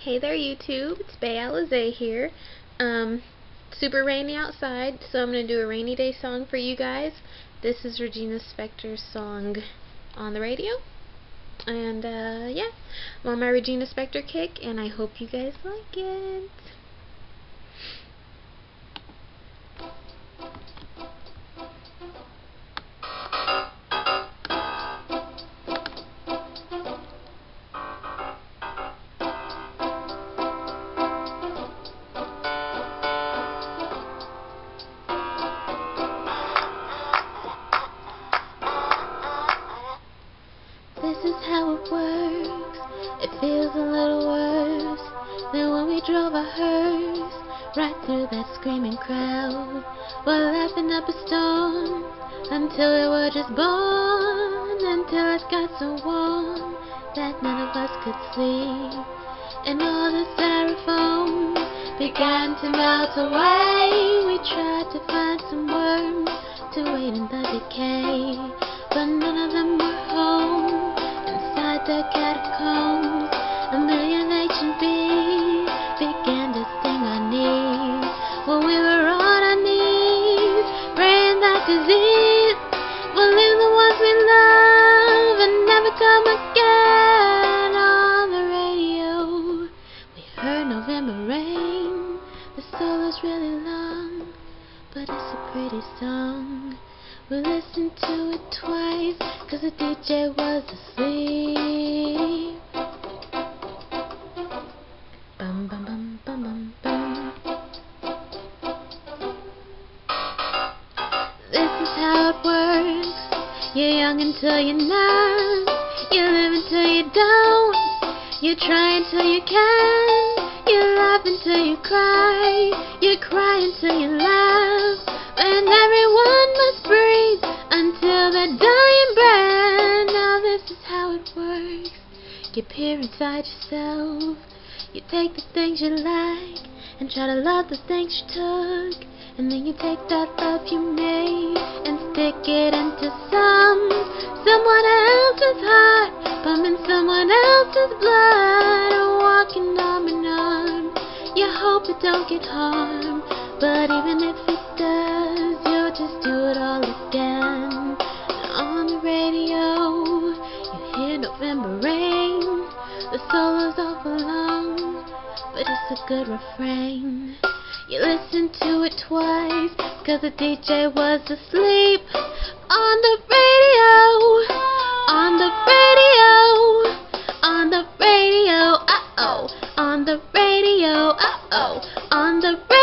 Hey there YouTube, it's Bay Alizé here. Super rainy outside, so I'm going to do a rainy day song for you guys. This is Regina Spektor's song on the radio. And yeah, I'm on my Regina Spektor kick, and I hope you guys like it. This is how it works. It feels a little worse than when we drove our hearse right through that screaming crowd, while laughing up a storm until we were just born, until it got so warm that none of us could sleep, and all the styrofoam began to melt away. We tried to find some worms to wait in the decay, but none of them were home. Inside the catacombs, a million H&Bs began to sting our knees, while we were on our knees, praying that disease will leave the ones we love and never come again. On the radio, we heard November Rain. The solo's really long, but it's a pretty song. We listened to it twice, 'cause the DJ was asleep. Bum bum bum bum bum bum. This is how it works. You're young until you're not. You live until you don't. You try until you can. You laugh until you cry. You cry until you laugh. And everyone must breathe until the dying breath. Now this is how it works. You peer inside yourself. You take the things you like and try to love the things you took, and then you take that love you made and stick it into someone else's heart, pumping someone else's blood, walking arm in arm. You hope it don't get harmed, but even if it does, you'll just do it all again. On the radio, you hear November Rain. The solo's awful long, but it's a good refrain. You listen to it twice, 'cause the DJ was asleep. On the radio, on the radio, on the radio, uh-oh, on the radio, uh-oh, on the radio.